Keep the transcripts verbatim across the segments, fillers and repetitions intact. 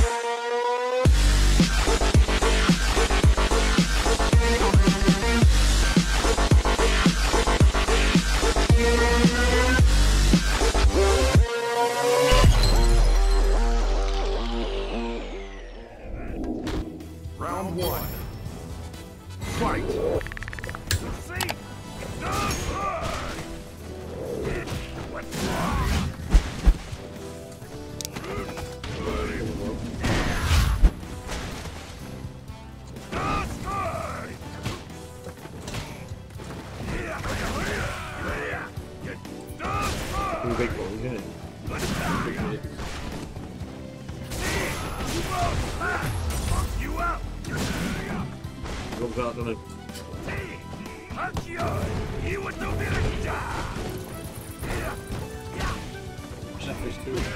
Round one. Fight! Two big balls, isn't it? You up! Rubbed out, doesn't it? Watch that fish too.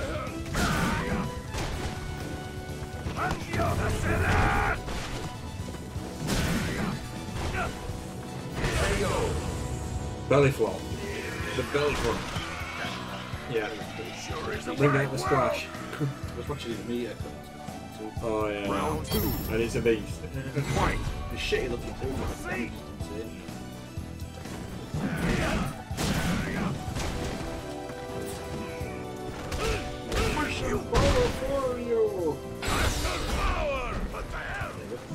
Belly flop. The belly flop. Yeah. Bring out the splash. I was watching his meter. Oh yeah. Round two. And it's a beast. Fight! It's shitty looking too, man. Push you! For you. Power! What the hell?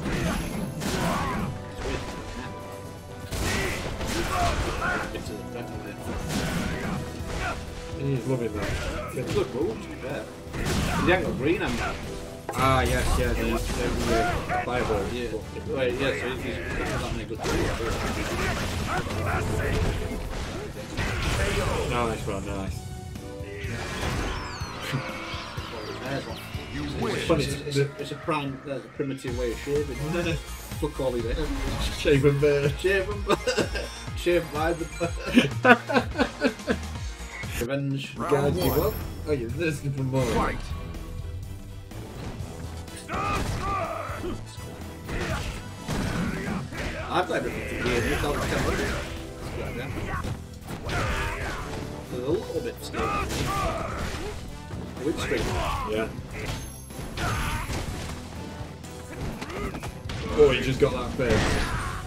It's a definitely. He's loving that. It's a good move, to be fair. He ain't got green on that. Ah yes, yeah, the, the, the fireball. Yeah. Wait, yeah, so he's he's got that many good moves. Nice one, nice. There's one. You It's, win. funny, it's, it's, a, it's a prime, uh, a primitive way of shaving. Fuck all his hair. Shaven bird. Shave him. Shave by the Revenge. Round Guys, give one. up. Oh, you're listening for more. Fight! I've played it for years. You felt like I'm ready. A little bit still. Which stream? Yeah. Oh, you just got that face.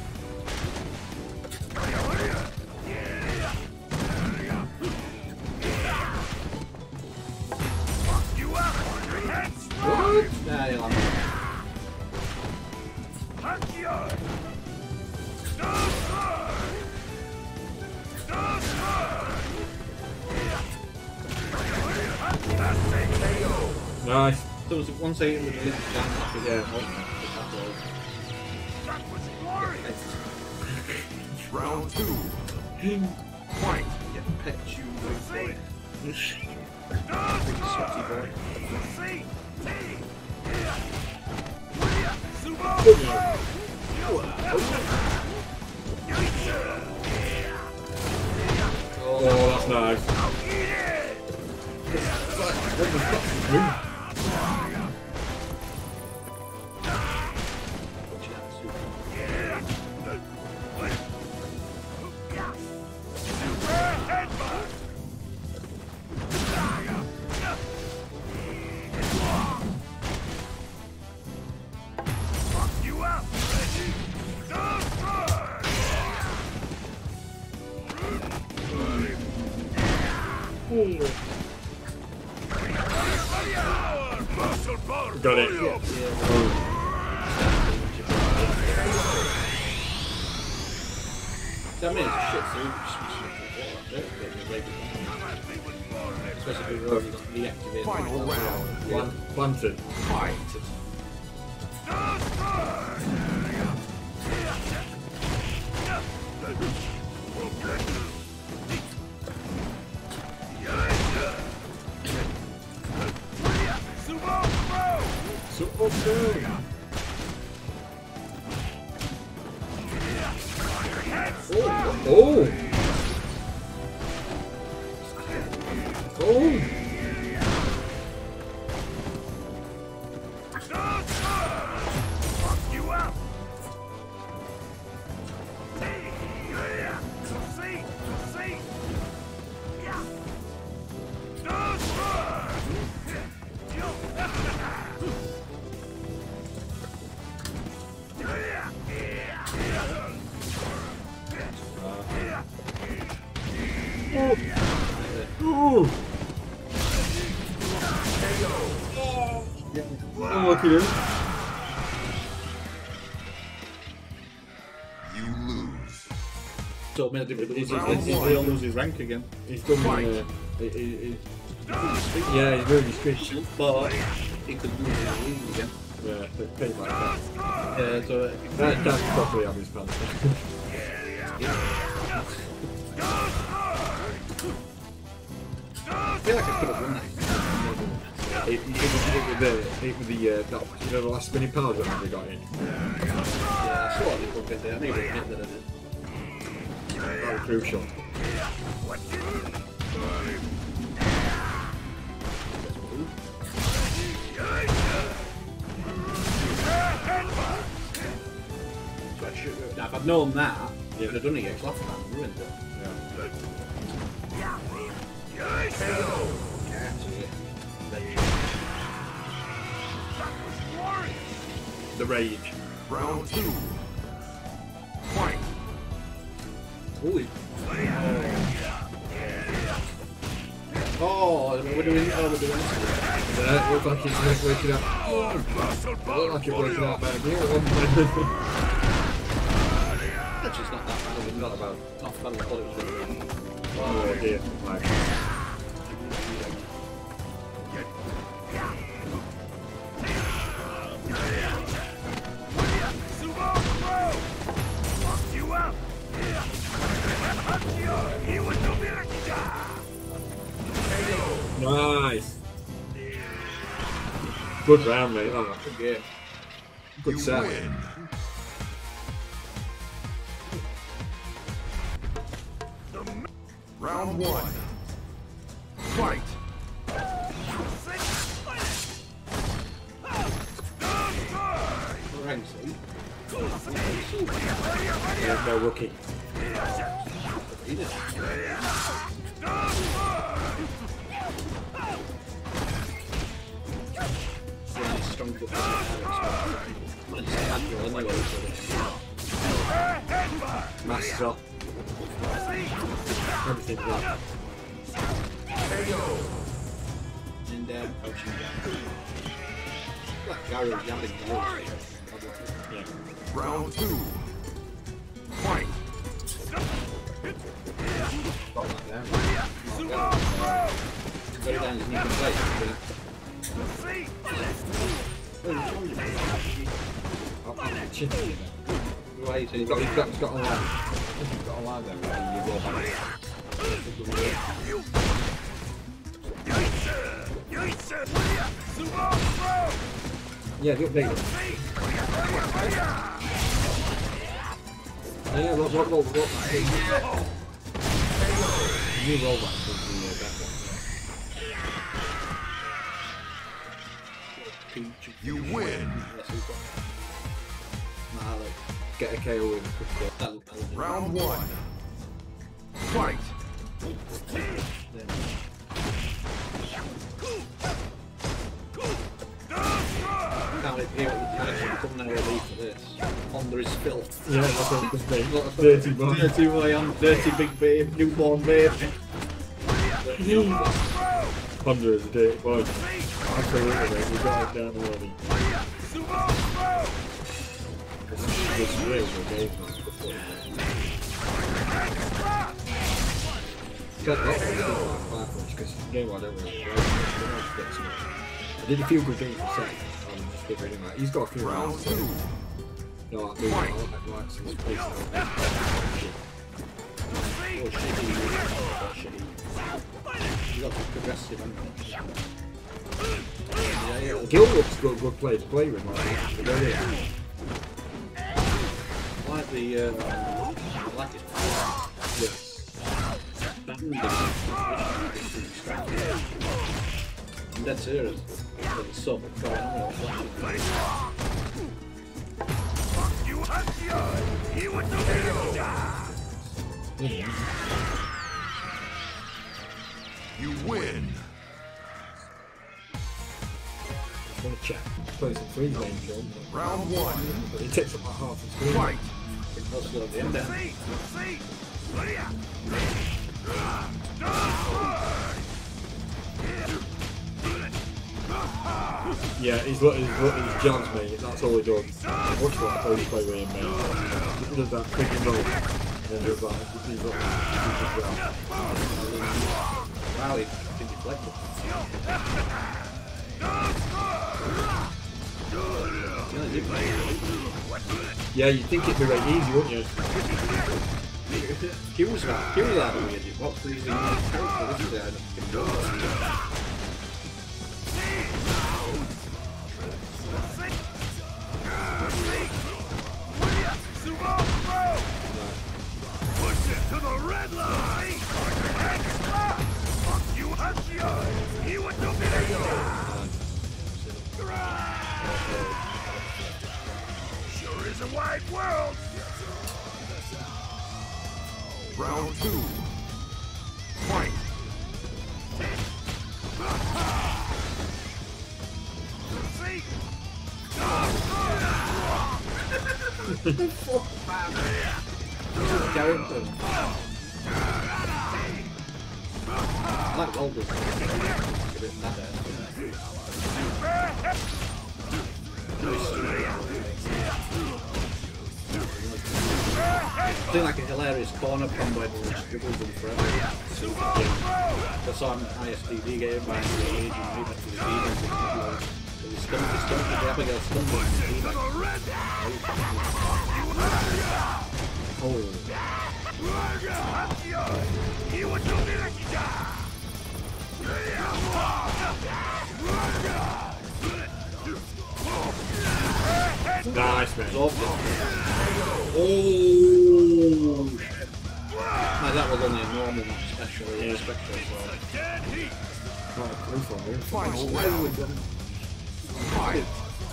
What? Nah, you'll have it. Nice. There was one second with the little jam after the Yeah. Round two. Fight! Yeah, pet you, boy. Big sweaty boy. Oh, that's nice. What the fuck is this? Got it. Yeah. That means shit, so you just especially if you've got reactivated. Final round. Plant, planted. Fight! Super good. Oh! Oh! Unlucky dude. You lose. So, man, he's, he's, Round he's, one. he'll lose his rank again. He's done Fight. uh, he, he, he, yeah, he's doing his fish. But he could lose his league again. Yeah, but pretty like that. Yeah, so That that's properly on his pants. I feel like I could have won that. It, it, was, it was the, it was the, uh, that, you know, the last spinning powder that we got in. Yeah, I saw it look at there. I knew it hit that I did. That was crucial. So I should, now, if I'd known that, yeah, I'd have done it against last time and ruined it. Yeah. Yeah, so yeah. The rage. Round two. Fight. Holy. Oh, we're doing, oh, we're doing this. Yeah, it looks like it's working out. Oh, it looks like it's working out better. Actually, it's not that bad. It's not about. It's not bad. I thought it was really good. Oh dear. Right. Nice. Good round, mate. Oh, Good game. good You set. win. Round one. Fight. Ranks, eh? Yeah, no rookie. He did. Yeah, he's strong foot. Well, he's agile anyway, so Master. Everything right. in there, coaching down. Like Gary yapping the Yeah. Round two. Fight. Got that down. Got it down his knee and plate. Chin. Right, so He's got, he's got, he's got a line. He's got a line there. Where you go back. Yeah, the update. Yeah, roll, roll, roll, roll. New rollback was the uh, best one. You win. Get a K O with a quick goal. Round one. Fight. Can't wait to hear what the connection coming out of for this. Honda is filth. Yeah, that's what it was me. Dirty boy. Dirty boy on dirty big babe, newborn babe. Honda is a dirty boy. Absolutely, mate. We got it down already. This real good game, man. Got that one because the game I don't really play. I did a few good games for set. I'm just getting rid of that. He's got a few Round rounds. two. No, I do. I like like some space. Oh shitty. Oh shitty. You got to be progressive, haven't you? Yeah, yeah. Gil looks good, good player to play with, like, really. I like the, uh, I like it. Yes. I'm dead serious. It's so much fun. I'm gonna flash You win. I want to check. Play some free games, John. Round one. But it takes about half the screen. Fight. it. Let's go to the end then. Yeah, he's look, he's look, he's John's mate. That's all he does. Much like how you play with him, mate. He does that quick and roll, and then does that. He's got, he's just well. Wow, he can deflect it. Yeah, you'd think it'd be very easy, wouldn't you? He was that. He was that weird. What's the reason character? This is the item. Push it to the red line! Fuck you, Hachio! You would do me Sure is a wide world! Round two. Fight! See? Character. I like Aldous. A bit mad at I think like a hilarious corner combo where he dribbles them forever. That's on I S D D game by the age and move into the defense. He's stunned, he's stunned, the Abigail stunned him. Oh. Nice, man. Oh! No, that was only a normal, not special. Yeah, special. Not a clue from me. Final round. Fight!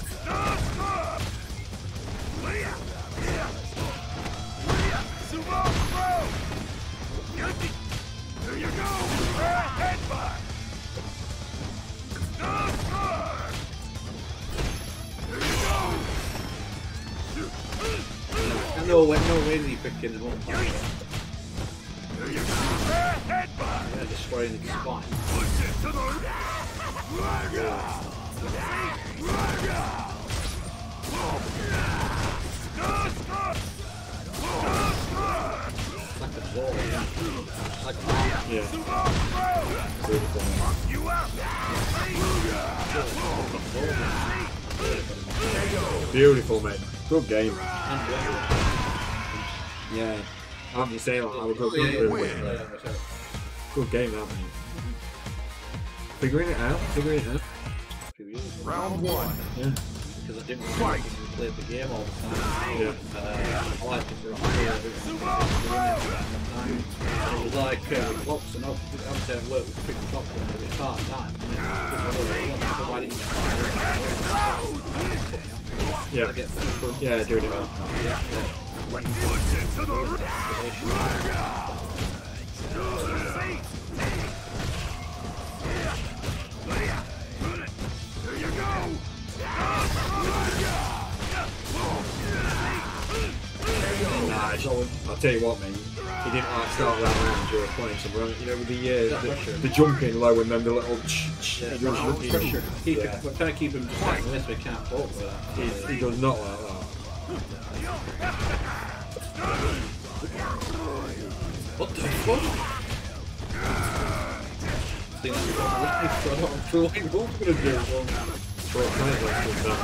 There you go! Headbutt! There you go! And no way, no way he picking him up. There you go! Headbutt! Yeah, destroying his spine. Push it to the Like a ball, yeah. Like a Yeah. you out! Beautiful, mate. Good game. and Yeah. I haven't say that. I would go yeah, good. Win. Good game, that mate. Figuring it out. Figuring it out. Round one. Yeah. Because I didn't Fight. play the game all the time. Yeah. Uh, I liked it for a while. It was like uh, clocks and up. I'm saying work with pick the clock and it was part time. Why didn't you Yeah. I get from Yeah, doing it well. yeah, Push it to the There you go! Nah, it's all, I'll tell you what, mate. He didn't like start that round during playing some run. You know, with the, uh, the, the jumping low and then the little ch ch. yeah, He does, he, pressure. Keep yeah. it, we're trying to keep him distracted unless we can't vote for that. he, he does not like that. What the fuck? I think that's what I'm not sure what I'm gonna do. Short time, that's good stuff.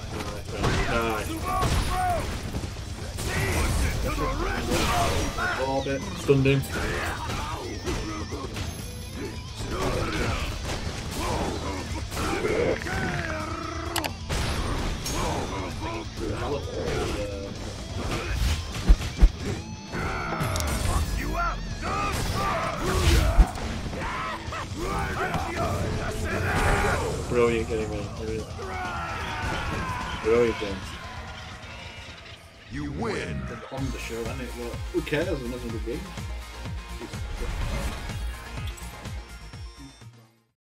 Nice. Orbit. Stunned him. Brilliant game, man. Brilliant. Brilliant game. You win. On the show, and it, well, who cares? Another game.